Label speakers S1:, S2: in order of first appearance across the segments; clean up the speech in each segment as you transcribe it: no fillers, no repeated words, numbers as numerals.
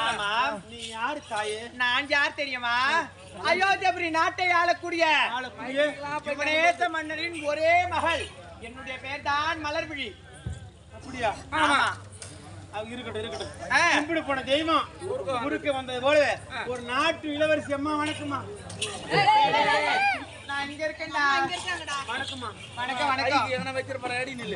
S1: ஆமா.
S2: நீ யாரு தாயே?
S1: நான் யார் தெரியுமா? அயோத்தியபுரி நாட்டை ஆளக்கூடிய யுவனேச மன்னரின் ஒரே மகள். என்னுடைய பேர் தான் மலர்விழி.
S2: அப்படியா?
S1: ஆமா.
S2: இருக்கட்டும். கும்பிடு போன தெய்வம் முறுக்க வந்தது போல ஒரு நாட்டு இளவரசி அம்மா. வணக்கம்மா.
S1: நான் இங்க இருக்கேன்டா.
S2: வணக்கம்மா.
S1: வணக்கம்.
S3: எதனா வச்சிருப்பாரு அடி நில்லு.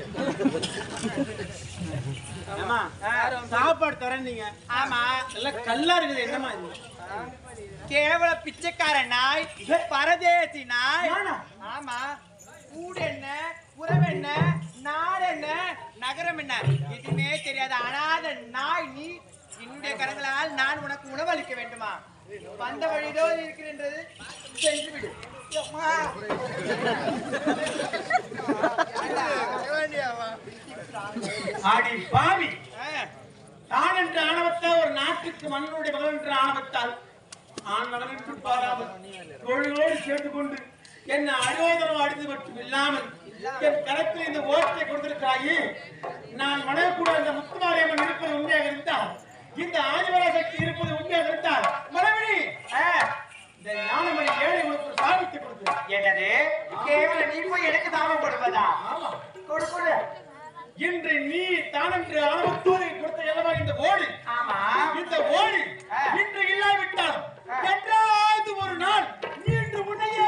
S2: அம்மா சாப்பாடு தரேன்னீங்க.
S1: ஆமா.
S2: எல்லாம் கல்லா இருக்குது. என்னம்மா இது?
S1: கேவல பிச்சைக்கார நாய், பரதேசி நாய். ஆமா. ஊடு என்ன, உறவு என்ன, நாடு என்ன, நகரம் என்ன எதுவுமே தெரியாத அனாத நாய் நீ. என்னுடைய கரங்களால் நான் உனக்கு உணவளிக்க வேண்டுமா? வந்த வழிதோ இருக்கிறது, சென்று விடு.
S2: ஆடி பாவி, தான் என்ற ஆணவத்தால் ஒரு நாட்டுக்கு மன்னனுடைய மகன் என்ற ஆணவத்தால் ஆண் மகன் என்று பாராமல் தொழிலோடு சேர்ந்து கொண்டு என்ன அயோதனம் அடித்து மட்டும் இல்லாமல் என் கரத்தில் இந்த ஓட்டை கொடுத்திருக்கிறாயே. நான் மனக்கூட அந்த முத்துமாரியம்மன் இருப்பது உண்மையாக இருந்தால், இந்த ஆதிவராசக்தி இருப்பது உண்மையாக இருந்தால், மனைவி இந்த ஞானமணி ஏழை உனக்கு ஒரு சாதித்து கொடுத்து.
S1: என்னது கேவல நீ போய் எனக்கு தாமம் கொடுப்பதா?
S2: ஆமா,
S1: கொடு கொடு.
S2: இன்று நீ தானென்று ஆணவத்தோடு கொடுத்த எல்லவா இந்த ஓடு.
S1: ஆமா.
S2: இந்த ஓடு இன்று இல்லாவிட்டால் என்றாவது ஒரு நாள் நீ இன்று உன்னையே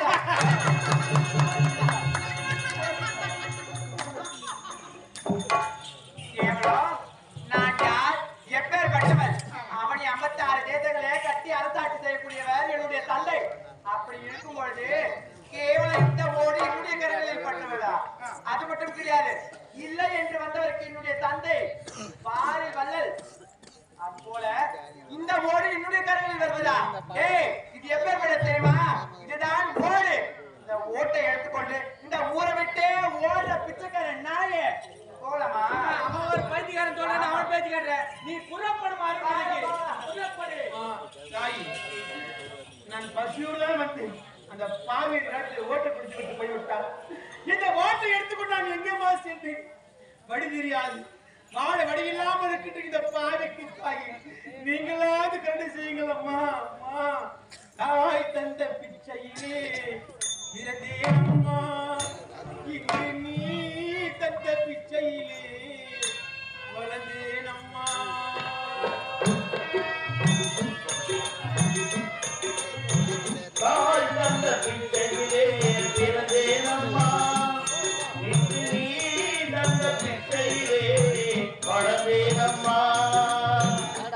S1: கேவலம் நான் யார், எப்பேற்பட்டவர்? அவனை 56 தேசங்களே கட்டி அரசாட்சி செய்யக்கூடியவர் என்னுடைய தந்தை. அப்படி இருக்கும் பொழுது கேவலம் இந்த ஓடி என்னுடைய கரங்களில் பட்டவரா? அது மட்டும் கிடையாது, இல்லை என்று வந்தவருக்கு என்னுடைய தந்தை பாரி வள்ளல். அப்போல இந்த ஓடு என்னுடைய கரங்களில் வருவதா? ஏய், இது எப்பேற்பட்ட தெரியுமா? இதுதான் ஓடு. இந்த ஓட்டை எடுத்துக்கொண்டு இந்த ஊரை விட்டே ஓடுற பிச்சைக்கார நாயே போலமா? அவன் ஒரு பைத்தியக்காரன் சொல்ற, அவன் பேச்சுக்கார. நீ புறப்படுமாறு புறப்படு.
S2: தாய், நான் பசியோடு தான் வந்தேன். அந்த பாவி நேரத்தில் ஓட்டை பிடிச்சு விட்டு போய்விட்டார். இந்த ஓட்டை எடுத்துக்கொண்டு நான் எங்கேமா சேர்ந்தேன்? வழி தெரியாது, வாழ வழி இல்லாமல் இருக்கின்ற இந்த பாவிக்கு தாய், நீங்களாவது கருணை செய்யுங்கள் அம்மா. அம்மா, தாய் தந்த பிச்சையிலே இருந்தேன் அம்மா, இங்கு நீ தந்த பிச்சையிலே வளர்ந்தேன் அம்மா. தாய் தந்த பிச்சையிலே பிறந்தேன் அம்மா, இங்கு நீ தந்த பிச்சையிலே வளர்ந்தேன் அம்மா.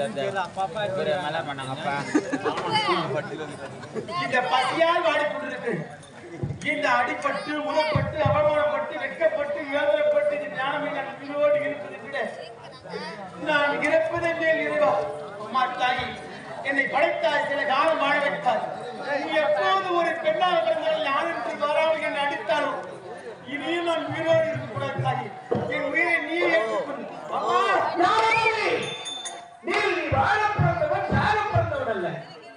S2: இந்த பசியால் வாடிக்கொண்டிருக்கு. இந்த அடிப்பட்டு உணப்பட்டு அவமானப்பட்டு வெட்கப்பட்டு வேதனைப்பட்டு இந்த ஞானமே நான் உயிரோடு இருப்பதை விட நான் இறப்பதை மேல் இறைவா. அம்மா தாயி, என்னை படைத்தாய், சில காலம் வாழ வைத்தாய். நீ எப்போது ஒரு பெண்ணாக பிறந்தால் யார் என்று வராமல் என்னை அடித்தாலும் இனியும் நான் உயிரோடு இருக்கக்கூடாது தாயி. என் உயிரை நீ ஏற்றுக்கொள். அம்மா,
S3: நீ வாழ பிறந்தவன் சாக பிறந்தவன் அல்ல.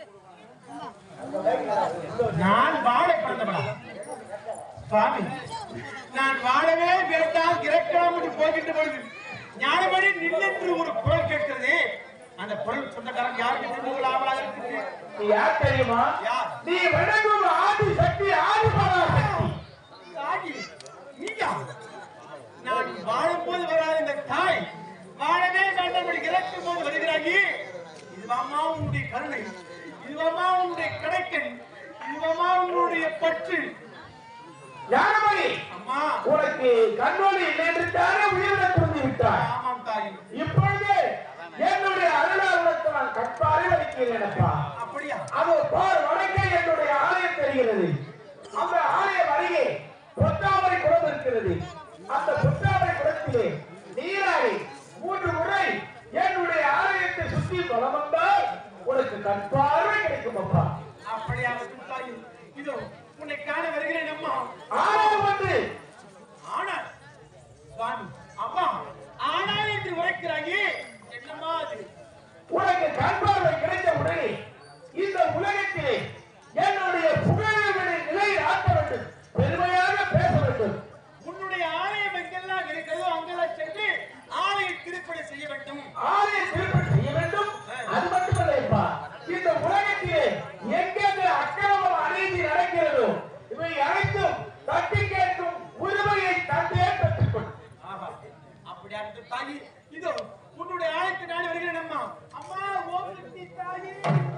S2: நான் வாழ பிறந்தவனா? சுவாமி, நான் வாழவே பிறந்தால் இறக்காமல் போகின்ற பொழுது ஞானபடி நின்று ஒரு குரல் கேட்கிறது. அந்த குரல் சொந்தக்காரன் யாருக்கு தெரிஞ்சுக்கலாமலா இருக்குது?
S3: நீ யார் தெரியுமா? நீ வணங்கும் ஆதி சக்தி, ஆதி பராசக்தி.
S2: தாயி, நீயா? நான் வாழும்போது வராத இந்த தாய் வாழவே வேண்டாம் இறக்கும் போது வருகிறாயி. இதுவாமா உன்னுடைய கருணை, இதுவாமா உன்னுடைய கடைக்கன், இதுவாமா உன்னுடைய பற்று.
S3: ஞானமணி,
S2: அம்மா,
S3: உனக்கு கண்ணொளி இல்லை என்று தானே உயிரிழந்து கொண்டு விட்டாய்.
S2: ஆமாம் தாயி.
S3: இப்பொழுது என்னுடைய அருளால் உனக்கு நான் கற்பாரை வலிக்கிறேனப்பா.
S2: அப்படியா?
S3: அது பார், வடக்கே என்னுடைய ஆலயம் தெரிகிறது. அந்த ஆலயம் அருகே பொத்தாமரை குளம் இருக்கிறது. அந்த பொத்தாமரை குளத்திலே நீராடி 3 முறை என்னுடைய ஆலயத்தை சுற்றி பலம் வந்தால் உனக்கு கற்பார்வை கிடைக்கும் அப்பா.
S2: அப்படியாகட்டும் தாயி. இதோ உன்னை காண வருகிறேன் அம்மா.
S3: ஆலயம் வந்து
S2: ஆனால் சுவாமி, அம்மா ஆனால் என்று உரைக்கிறாயே, என்னம்மா அது?
S3: உனக்கு கற்பார்வை கிடைத்த உடனே இந்த உலகத்திலே என்னுடைய புகழவனை நிலையை ஆக்க வேண்டும், பெருமையாக பேச வேண்டும்.
S2: உன்னுடைய ஆலயம் எங்கெல்லாம் இருக்கிறதோ அங்கெல்லாம் சென்று ஆலய திருப்பணி செய்ய வேண்டும்.
S3: ஆலய திருப்பணி செய்ய வேண்டும். அது மட்டுமல்லப்பா, இந்த உலகத்திலே எங்கெங்க அக்கிரமம் அநீதி நடக்கிறதோ இவை அனைத்தும் தட்டி கேட்கும் உரிமையை தந்தே பெற்றுக்கொள்.
S2: அப்படியாகட்டும் தாயி. இதோ உன்னுடைய ஆலயத்தை நாடி வருகிறேன் அம்மா. அம்மா, ஓம் சக்தி தாயி.